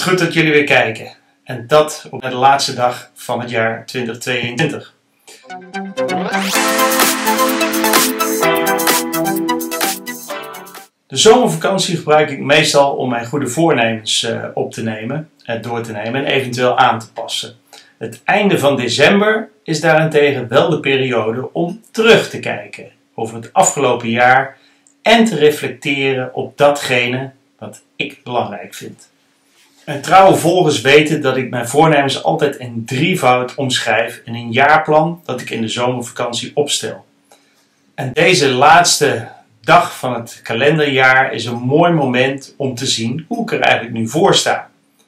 Wat goed dat jullie weer kijken. En dat op de laatste dag van het jaar 2022. De zomervakantie gebruik ik meestal om mijn goede voornemens op te nemen, door te nemen en eventueel aan te passen. Het einde van december is daarentegen wel de periode om terug te kijken over het afgelopen jaar en te reflecteren op datgene wat ik belangrijk vind. En trouwe volgers weten dat ik mijn voornemens altijd in drievoud omschrijf in een jaarplan dat ik in de zomervakantie opstel. En deze laatste dag van het kalenderjaar is een mooi moment om te zien hoe ik er eigenlijk nu voor sta.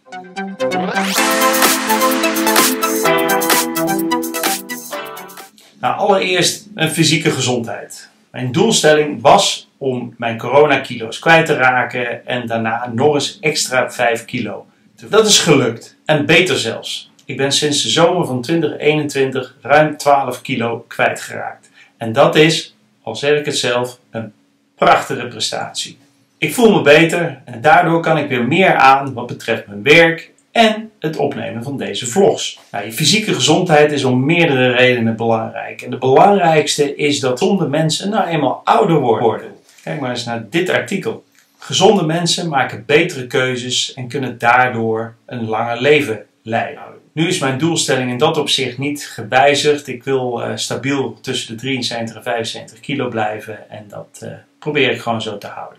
Nou, allereerst mijn fysieke gezondheid. Mijn doelstelling was om mijn coronakilo's kwijt te raken en daarna nog eens extra 5 kilo. Dat is gelukt en beter zelfs. Ik ben sinds de zomer van 2021 ruim 12 kilo kwijtgeraakt. En dat is, al zeg ik het zelf, een prachtige prestatie. Ik voel me beter en daardoor kan ik weer meer aan wat betreft mijn werk en het opnemen van deze vlogs. Nou, je fysieke gezondheid is om meerdere redenen belangrijk. En de belangrijkste is dat gezonde mensen nou eenmaal ouder worden. Kijk maar eens naar dit artikel. Gezonde mensen maken betere keuzes en kunnen daardoor een langer leven leiden. Nu is mijn doelstelling in dat opzicht niet gewijzigd. Ik wil stabiel tussen de 73 en 75 kilo blijven en dat probeer ik gewoon zo te houden.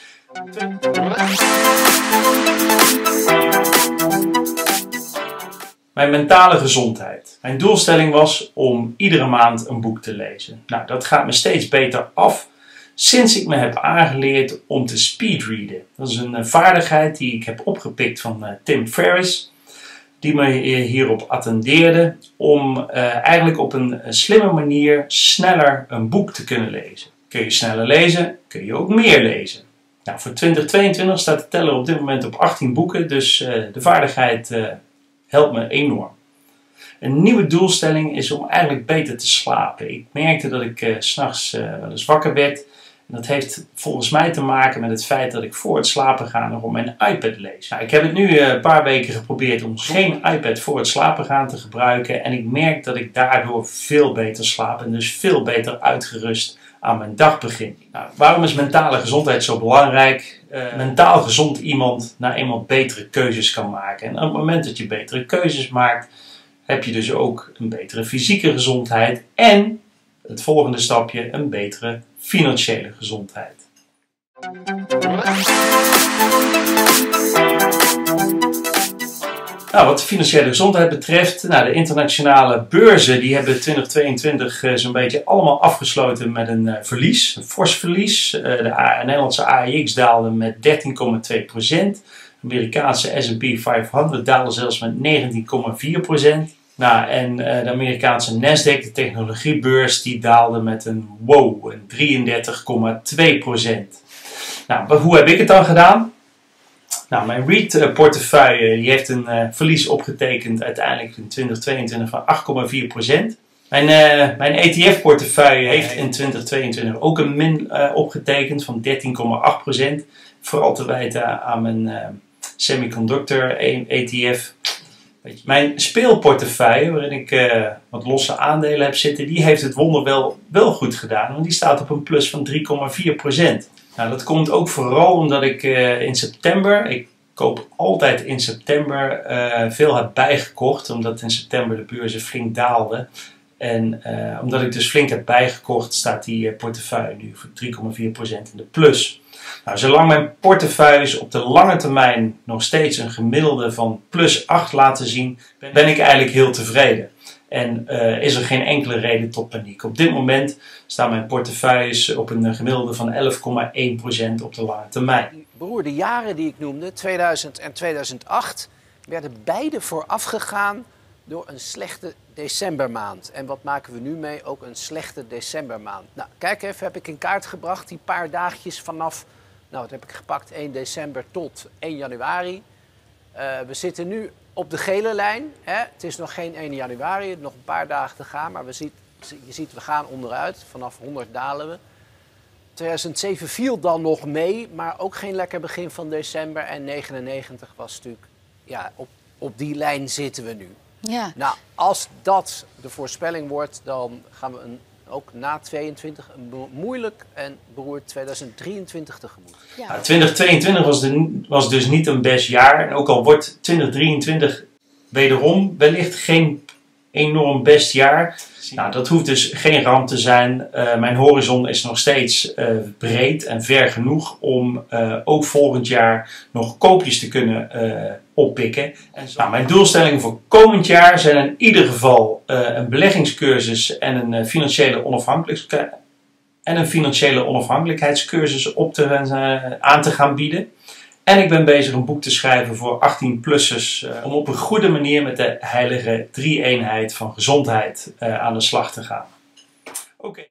Mijn mentale gezondheid. Mijn doelstelling was om iedere maand een boek te lezen. Nou, dat gaat me steeds beter af sinds ik me heb aangeleerd om te speedreaden. Dat is een vaardigheid die ik heb opgepikt van Tim Ferriss, die me hierop attendeerde om eigenlijk op een slimme manier sneller een boek te kunnen lezen. Kun je sneller lezen, kun je ook meer lezen. Nou, voor 2022 staat de teller op dit moment op 18 boeken, dus de vaardigheid helpt me enorm. Een nieuwe doelstelling is om eigenlijk beter te slapen. Ik merkte dat ik 's nachts wel eens wakker werd. En dat heeft volgens mij te maken met het feit dat ik voor het slapen gaan nog op mijn iPad lees. Nou, ik heb het nu een paar weken geprobeerd om geen iPad voor het slapen gaan te gebruiken. En ik merk dat ik daardoor veel beter slaap en dus veel beter uitgerust aan mijn dag begin. Nou, waarom is mentale gezondheid zo belangrijk? Mentaal gezond iemand nou eenmaal betere keuzes kan maken. En op het moment dat je betere keuzes maakt, heb je dus ook een betere fysieke gezondheid en het volgende stapje, een betere financiële gezondheid. Nou, wat de financiële gezondheid betreft, de internationale beurzen die hebben 2022 zo'n beetje allemaal afgesloten met een verlies, een fors verlies. De Nederlandse AEX daalde met 13,2%. De Amerikaanse S&P 500 daalde zelfs met 19,4%. Nou, en de Amerikaanse Nasdaq, de technologiebeurs, die daalde met een 33,2%. Nou, hoe heb ik het dan gedaan? Nou, mijn REIT-portefeuille die heeft een verlies opgetekend uiteindelijk in 2022 van 8,4%. Mijn ETF-portefeuille heeft in 2022 ook een min opgetekend van 13,8%. Vooral te wijten aan mijn semiconductor ETF. Mijn speelportefeuille, waarin ik wat losse aandelen heb zitten, die heeft het wonder wel goed gedaan. Want die staat op een plus van 3,4%. Nou, dat komt ook vooral omdat ik in september, ik koop altijd in september, veel heb bijgekocht. Omdat in september de beurzen flink daalden. En omdat ik dus flink heb bijgekocht, staat die portefeuille nu voor 3,4% in de plus. Nou, zolang mijn portefeuilles op de lange termijn nog steeds een gemiddelde van plus 8 laten zien, ben ik eigenlijk heel tevreden. En is er geen enkele reden tot paniek. Op dit moment staan mijn portefeuilles op een gemiddelde van 11,1% op de lange termijn. Broer, de jaren die ik noemde, 2000 en 2008, werden beide voorafgegaan door een slechte decembermaand. En wat maken we nu mee? Ook een slechte decembermaand. Nou, kijk even, heb ik in kaart gebracht die paar dagjes vanaf, nou wat heb ik gepakt, 1 december tot 1 januari. We zitten nu op de gele lijn. Hè? Het is nog geen 1 januari, nog een paar dagen te gaan, maar je ziet we gaan onderuit. Vanaf 100 dalen we. 2007 viel dan nog mee, maar ook geen lekker begin van december. En 99 was natuurlijk ja, op die lijn zitten we nu. Ja. Nou, als dat de voorspelling wordt, dan gaan we ook na 22 een moeilijk en beroerd 2023 tegemoet. Ja. Nou, 2022 was dus niet een best jaar. En ook al wordt 2023 wederom wellicht geen enorm best jaar. Nou, dat hoeft dus geen ramp te zijn. Mijn horizon is nog steeds breed en ver genoeg om ook volgend jaar nog koopjes te kunnen oppikken. Nou, mijn doelstellingen voor komend jaar zijn in ieder geval een beleggingscursus en een financiële onafhankelijkheidscursus aan te gaan bieden. En ik ben bezig een boek te schrijven voor 18-plussers om op een goede manier met de heilige drie-eenheid van gezondheid aan de slag te gaan. Oké.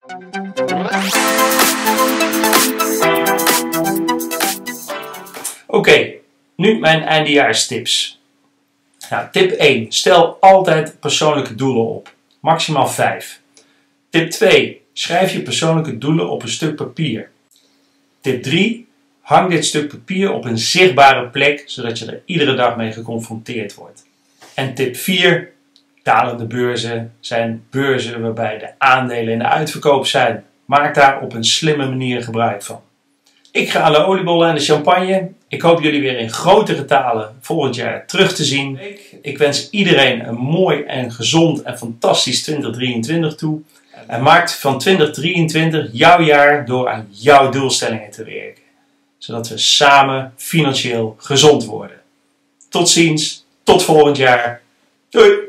Oké, nu mijn eindejaarstips. Nou, tip 1. Stel altijd persoonlijke doelen op. Maximaal 5. Tip 2. Schrijf je persoonlijke doelen op een stuk papier. Tip 3. Hang dit stuk papier op een zichtbare plek, zodat je er iedere dag mee geconfronteerd wordt. En tip 4. Dalende beurzen zijn beurzen waarbij de aandelen in de uitverkoop zijn. Maak daar op een slimme manier gebruik van. Ik ga aan de oliebollen en de champagne. Ik hoop jullie weer in grote getalen volgend jaar terug te zien. Ik wens iedereen een mooi en gezond en fantastisch 2023 toe. En maak van 2023 jouw jaar door aan jouw doelstellingen te werken. Zodat we samen financieel gezond worden. Tot ziens, tot volgend jaar. Doei!